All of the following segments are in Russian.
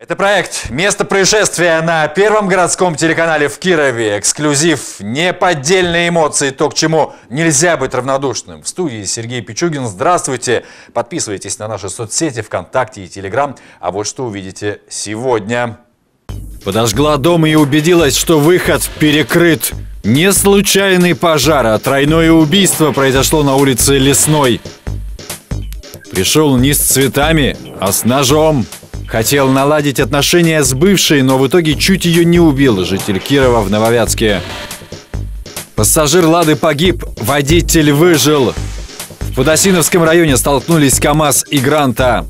Это проект «Место происшествия» на Первом городском телеканале в Кирове. Эксклюзив, неподдельные эмоции, то, к чему нельзя быть равнодушным. В студии Сергей Пичугин. Здравствуйте. Подписывайтесь на наши соцсети ВКонтакте и Телеграм. А вот что увидите сегодня. Подожгла дом и убедилась, что выход перекрыт. Не случайный пожар, а тройное убийство произошло на улице Лесной. Пришел не с цветами, а с ножом. Хотел наладить отношения с бывшей, но в итоге чуть ее не убил житель Кирова в Нововятске. Пассажир «Лады» погиб, водитель выжил. В Подосиновском районе столкнулись КамАЗ и Гранта.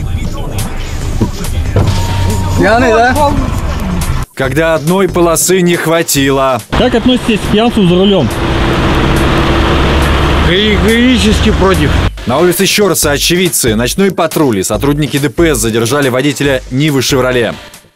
Пьяный, да? Когда одной полосы не хватило. Как относитесь к пьянству за рулем? Категорически против. На улице Щорса очевидцы, ночной патруль и сотрудники ДПС задержали водителя Нивы «Шевроле».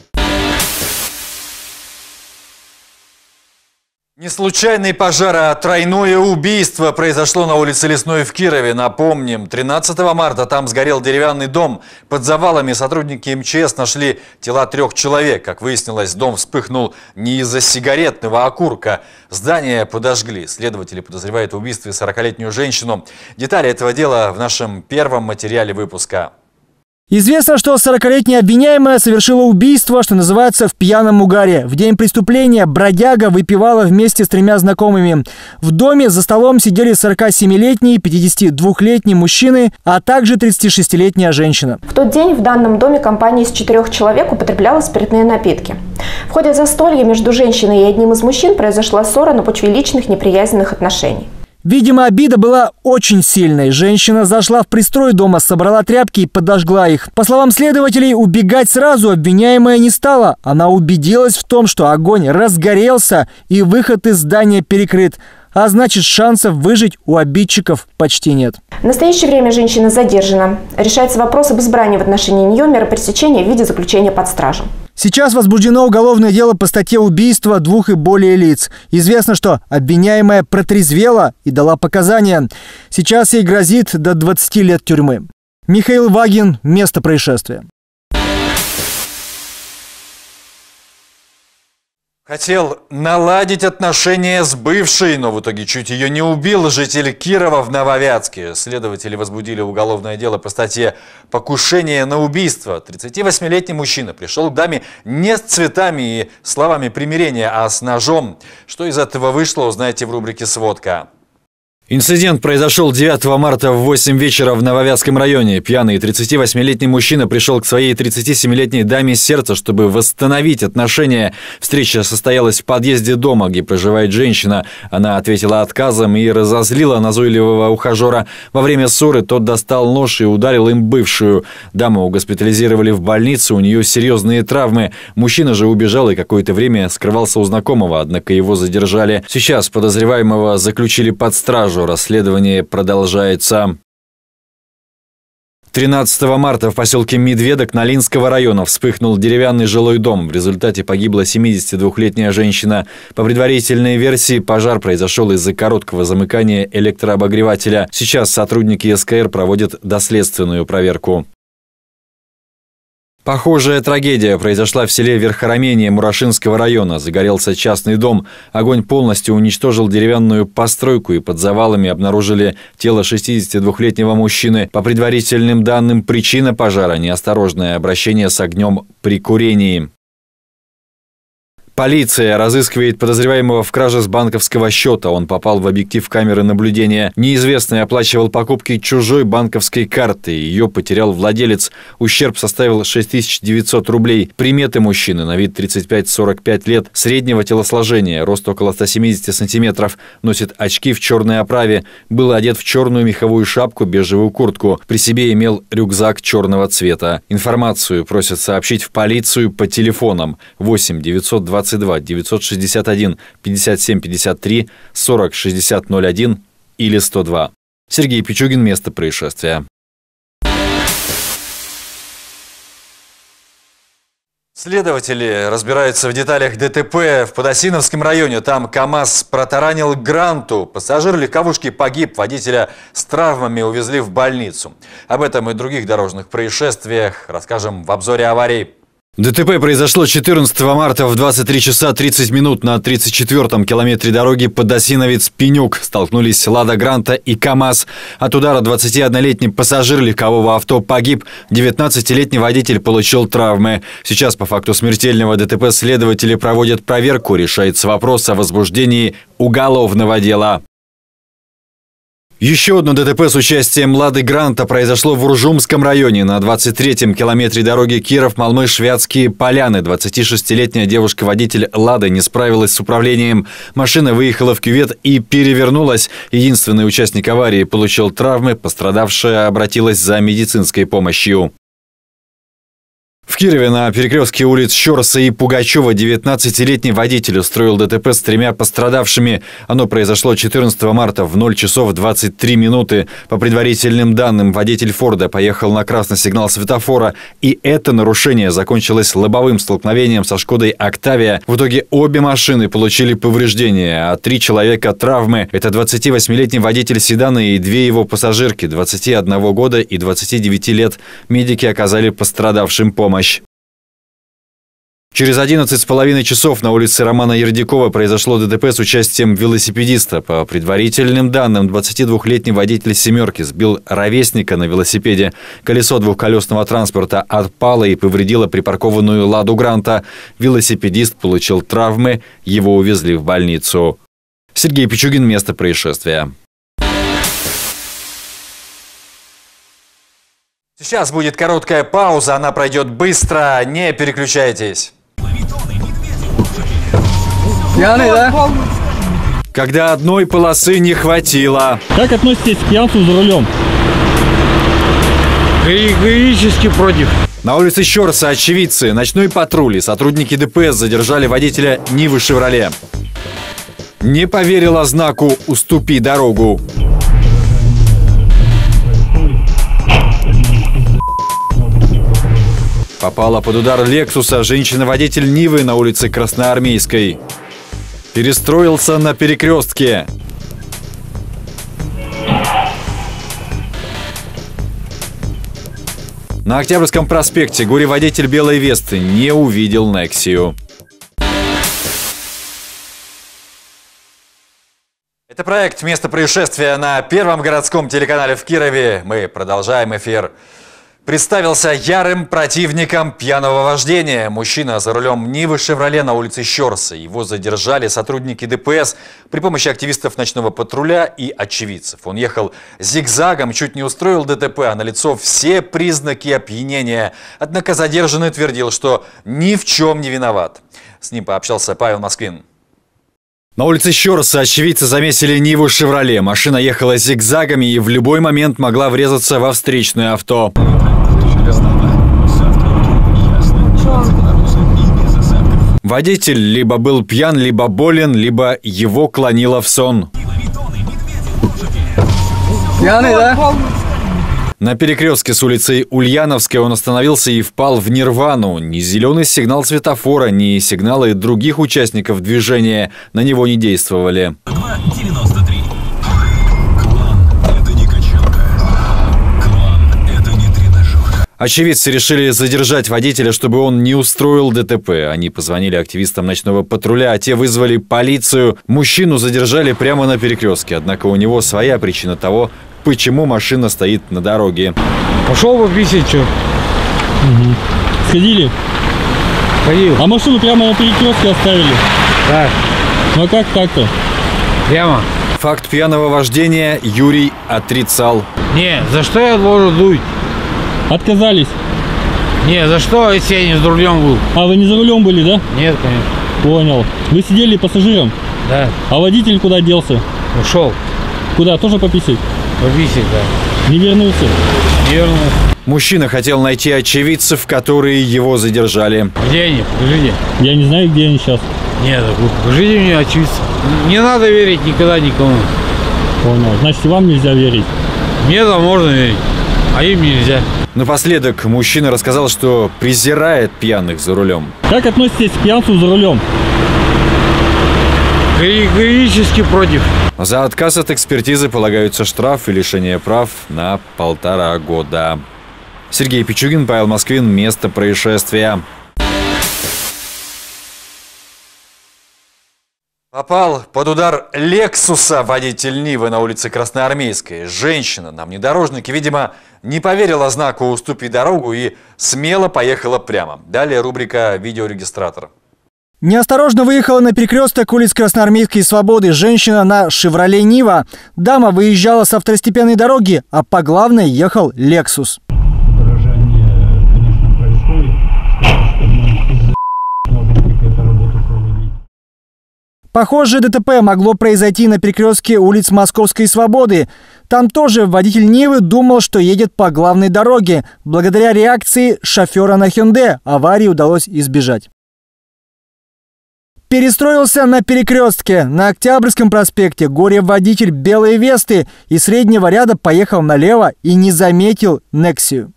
Не случайный пожар, а тройное убийство произошло на улице Лесной в Кирове. Напомним, 13 марта там сгорел деревянный дом. Под завалами сотрудники МЧС нашли тела 3 человек. Как выяснилось, дом вспыхнул не из-за сигаретного окурка. Здание подожгли. Следователи подозревают в убийстве 40-летнюю женщину. Детали этого дела в нашем первом материале выпуска. Известно, что 40-летняя обвиняемая совершила убийство, что называется, в пьяном угаре. В день преступления бродяга выпивала вместе с 3 знакомыми. В доме за столом сидели 47-летний, 52-летний мужчины, а также 36-летняя женщина. В тот день в данном доме компания из 4 человек употребляла спиртные напитки. В ходе застолья между женщиной и одним из мужчин произошла ссора на почве личных неприязненных отношений. Видимо, обида была очень сильной. Женщина зашла в пристрой дома, собрала тряпки и подожгла их. По словам следователей, убегать сразу обвиняемая не стала. Она убедилась в том, что огонь разгорелся и выход из здания перекрыт. А значит, шансов выжить у обидчиков почти нет. В настоящее время женщина задержана. Решается вопрос об избрании в отношении нее меры пресечения в виде заключения под стражу. Сейчас возбуждено уголовное дело по статье убийства 2 и более лиц. Известно, что обвиняемая протрезвела и дала показания. Сейчас ей грозит до 20 лет тюрьмы. Михаил Вагин. Место происшествия. Хотел наладить отношения с бывшей, но в итоге чуть ее не убил житель Кирова в Нововятске. Следователи возбудили уголовное дело по статье «Покушение на убийство». 38-летний мужчина пришел к даме не с цветами и словами примирения, а с ножом. Что из этого вышло, узнаете в рубрике «Сводка». Инцидент произошел 9 марта в 8 вечера в Нововятском районе. Пьяный 38-летний мужчина пришел к своей 37-летней даме сердца, чтобы восстановить отношения. Встреча состоялась в подъезде дома, где проживает женщина. Она ответила отказом и разозлила назойливого ухажера. Во время ссоры тот достал нож и ударил им бывшую. Даму госпитализировали в больницу, у нее серьезные травмы. Мужчина же убежал и какое-то время скрывался у знакомого, однако его задержали. Сейчас подозреваемого заключили под стражу. Расследование продолжается. 13 марта в поселке Медведок Налинского района вспыхнул деревянный жилой дом. В результате погибла 72-летняя женщина. По предварительной версии, пожар произошел из-за короткого замыкания электрообогревателя. Сейчас сотрудники СКР проводят доследственную проверку. Похожая трагедия произошла в селе Верхоромение Мурашинского района. Загорелся частный дом. Огонь полностью уничтожил деревянную постройку, и под завалами обнаружили тело 62-летнего мужчины. По предварительным данным, причина пожара – неосторожное обращение с огнем при курении. Полиция разыскивает подозреваемого в краже с банковского счета. Он попал в объектив камеры наблюдения. Неизвестный оплачивал покупки чужой банковской карты. Ее потерял владелец. Ущерб составил 6900 рублей. Приметы мужчины: на вид 35-45 лет, среднего телосложения, рост около 170 сантиметров. Носит очки в черной оправе. Был одет в черную меховую шапку, бежевую куртку. При себе имел рюкзак черного цвета. Информацию просят сообщить в полицию по телефонам 8 922 961 57 53 40 60 01 или 102. Сергей Пичугин. Место происшествия. Следователи разбираются в деталях ДТП в Подосиновском районе. Там КамАЗ протаранил Гранту. Пассажир легковушки погиб. Водителя с травмами увезли в больницу. Об этом и других дорожных происшествиях расскажем в обзоре аварий. ДТП произошло 14 марта в 23 часа 30 минут на 34-м километре дороги Подосиновец-Пенюк. Столкнулись «Лада Гранта» и КАМАЗ. От удара 21-летний пассажир легкового авто погиб. 19-летний водитель получил травмы. Сейчас по факту смертельного ДТП следователи проводят проверку. Решается вопрос о возбуждении уголовного дела. Еще одно ДТП с участием «Лады Гранта» произошло в Уржумском районе на 23-м километре дороги Киров-Малмыш-Вятские Поляны. 26-летняя девушка-водитель «Лады» не справилась с управлением. Машина выехала в кювет и перевернулась. Единственный участник аварии получил травмы, пострадавшая обратилась за медицинской помощью. В Кирове на перекрестке улиц Щорса и Пугачева 19-летний водитель устроил ДТП с 3 пострадавшими. Оно произошло 14 марта в 0 часов 23 минуты. По предварительным данным, водитель «Форда» поехал на красный сигнал светофора. И это нарушение закончилось лобовым столкновением со «Шкодой Октавия». В итоге обе машины получили повреждения, а 3 человека – травмы. Это 28-летний водитель седана и 2 его пассажирки – 21 года и 29 лет. Медики оказали пострадавшим помощь. Через 11,5 часов на улице Романа Ердякова произошло ДТП с участием велосипедиста. По предварительным данным, 22-летний водитель «семерки» сбил ровесника на велосипеде. Колесо двухколесного транспорта отпало и повредило припаркованную «Ладу Гранта». Велосипедист получил травмы, его увезли в больницу. Сергей Пичугин, место происшествия. Сейчас будет короткая пауза, она пройдет быстро, не переключайтесь. Пьяный, да? Когда одной полосы не хватило. Как относитесь к пьянству за рулем? Категорически против. На улице Щорса очевидцы, ночной патруль и сотрудники ДПС задержали водителя Нивы «Шевроле». Не поверила знаку «Уступи дорогу». Попала под удар «Лексуса» женщина-водитель «Нивы» на улице Красноармейской. Перестроился на перекрестке. На Октябрьском проспекте горе-водитель белой «Весты» не увидел «Нексию». Это проект «Место происшествия» на Первом городском телеканале в Кирове. Мы продолжаем эфир. Представился ярым противником пьяного вождения. Мужчина за рулем Нивы «Шевроле» на улице Щорса. Его задержали сотрудники ДПС при помощи активистов ночного патруля и очевидцев. Он ехал зигзагом, чуть не устроил ДТП, а налицо все признаки опьянения. Однако задержанный твердил, что ни в чем не виноват. С ним пообщался Павел Москвин. На улице Щорса очевидцы заметили Ниву «Шевроле». Машина ехала зигзагами и в любой момент могла врезаться во встречное авто. Водитель либо был пьян, либо болен, либо его клонило в сон. Пьяный, да? На перекрестке с улицей Ульяновской он остановился и впал в нирвану. Ни зеленый сигнал светофора, ни сигналы других участников движения на него не действовали. 2,93. Клан – это не качалка. Клан – это не тренажерка. Очевидцы решили задержать водителя, чтобы он не устроил ДТП. Они позвонили активистам ночного патруля, а те вызвали полицию. Мужчину задержали прямо на перекрестке. Однако у него своя причина того, почему машина стоит на дороге. Пошел пописать, что? Сходили? Ходил. А машину прямо на перекрестке оставили? Да. Ну а как так-то? Прямо. Факт пьяного вождения Юрий отрицал. Не, за что я должен дуть? Отказались. Не, за что, если я не за рулем был? А вы не за рулем были, да? Нет, конечно. Понял. Вы сидели пассажиром? Да. А водитель куда делся? Ушел. Куда? Тоже пописать? Пописать, да. Не вернулся? Не вернулся. Мужчина хотел найти очевидцев, которые его задержали. Где они? Покажите. Я не знаю, где они сейчас. Нет, вы покажите мне очевидцев. Не надо верить никогда никому. Понял. Значит, и вам нельзя верить. Мне-то можно верить, а им нельзя. Напоследок мужчина рассказал, что презирает пьяных за рулем. Как относитесь к пьянству за рулем? Категорически против. За отказ от экспертизы полагаются штраф и лишение прав на 1,5 года. Сергей Пичугин, Павел Москвин. Место происшествия. Попал под удар «Лексуса» водитель Нивы на улице Красноармейской. Женщина на внедорожнике, видимо, не поверила знаку «Уступи дорогу» и смело поехала прямо. Далее рубрика «Видеорегистратор». Неосторожно выехала на перекресток улиц Красноармейской и Свободы женщина на «Шевроле Нива». Дама выезжала с второстепенной дороги, а по главной ехал «Лексус». Подражание, конечно, происходит, что может какая-то работа проводить. Похожее ДТП могло произойти на перекрестке улиц Московской и Свободы. Там тоже водитель Нивы думал, что едет по главной дороге. Благодаря реакции шофера на Hyundai аварии удалось избежать. Перестроился на перекрестке. На Октябрьском проспекте горе-водитель белой Весты из среднего ряда поехал налево и не заметил Нексию.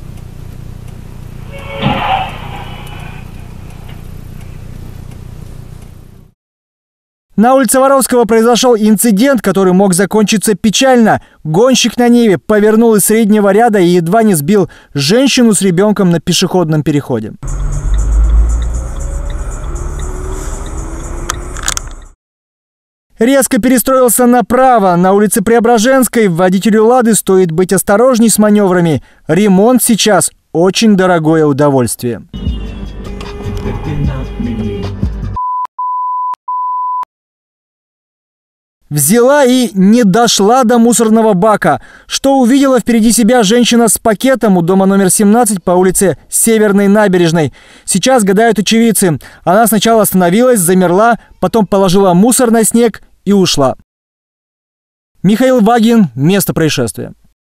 На улице Воровского произошел инцидент, который мог закончиться печально. Гонщик на Ниве повернул из среднего ряда и едва не сбил женщину с ребенком на пешеходном переходе. Резко перестроился направо. На улице Преображенской водителю «Лады» стоит быть осторожней с маневрами. Ремонт сейчас очень дорогое удовольствие. Взяла и не дошла до мусорного бака. Что увидела впереди себя женщина с пакетом у дома номер 17 по улице Северной набережной. Сейчас гадают очевидцы. Она сначала остановилась, замерла, потом положила мусор на снег и ушла. Михаил Вагин. Место происшествия.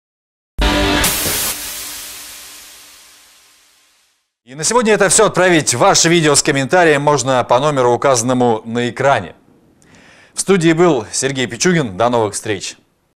И на сегодня это все. Отправить ваше видео с комментарием можно по номеру, указанному на экране. В студии был Сергей Пичугин. До новых встреч.